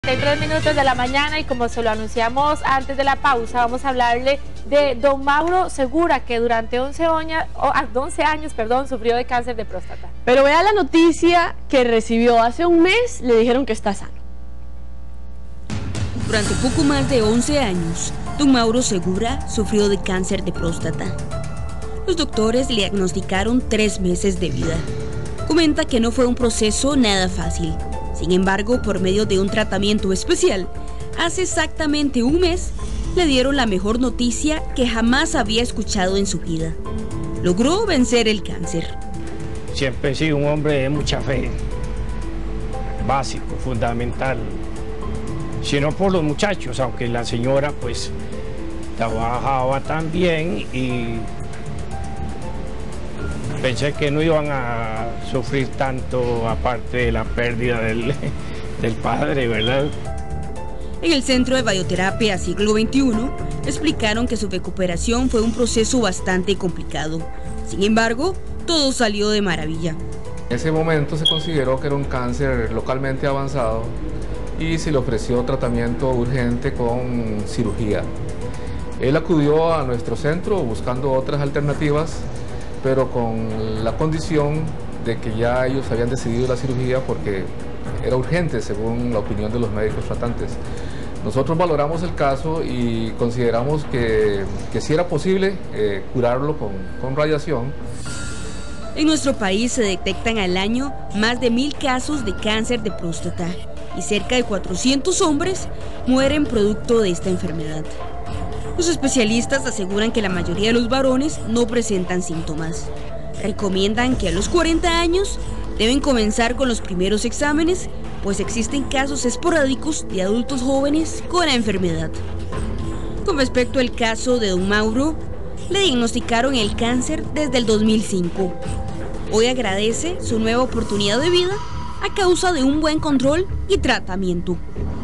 3 minutos de la mañana y como se lo anunciamos antes de la pausa, vamos a hablarle de don Mauro Segura, que durante 11 años sufrió de cáncer de próstata. Pero vea la noticia que recibió hace un mes, le dijeron que está sano. Durante poco más de 11 años, don Mauro Segura sufrió de cáncer de próstata. Los doctores le diagnosticaron 3 meses de vida. Comenta que no fue un proceso nada fácil. Sin embargo, por medio de un tratamiento especial, hace exactamente un mes, le dieron la mejor noticia que jamás había escuchado en su vida. Logró vencer el cáncer. Siempre he sido un hombre de mucha fe, básico, fundamental. Si no por los muchachos, aunque la señora pues trabajaba también y pensé que no iban a sufrir tanto, aparte de la pérdida del padre, ¿verdad? En el Centro de Bioterapia Siglo XXI explicaron que su recuperación fue un proceso bastante complicado. Sin embargo, todo salió de maravilla. En ese momento se consideró que era un cáncer localmente avanzado y se le ofreció tratamiento urgente con cirugía. Él acudió a nuestro centro buscando otras alternativas, pero con la condición de que ya ellos habían decidido la cirugía porque era urgente según la opinión de los médicos tratantes. Nosotros valoramos el caso y consideramos que sí era posible curarlo con radiación. En nuestro país se detectan al año más de 1000 casos de cáncer de próstata y cerca de 400 hombres mueren producto de esta enfermedad. Los especialistas aseguran que la mayoría de los varones no presentan síntomas. Recomiendan que a los 40 años deben comenzar con los primeros exámenes, pues existen casos esporádicos de adultos jóvenes con la enfermedad. Con respecto al caso de don Mauro, le diagnosticaron el cáncer desde el 2005. Hoy agradece su nueva oportunidad de vida a causa de un buen control y tratamiento.